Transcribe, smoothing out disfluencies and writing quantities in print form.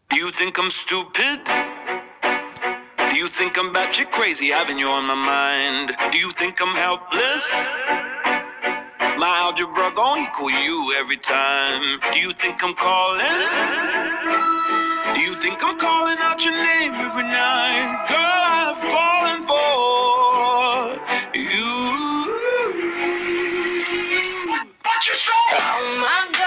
Do you think I'm stupid? Do you think I'm batshit crazy having you on my mind? Do you think I'm helpless? My algebra gon' equal you every time. Do you think I'm calling? Do you think I'm calling out your name every night? Girl, I've fallen for you. What you say? Oh my God.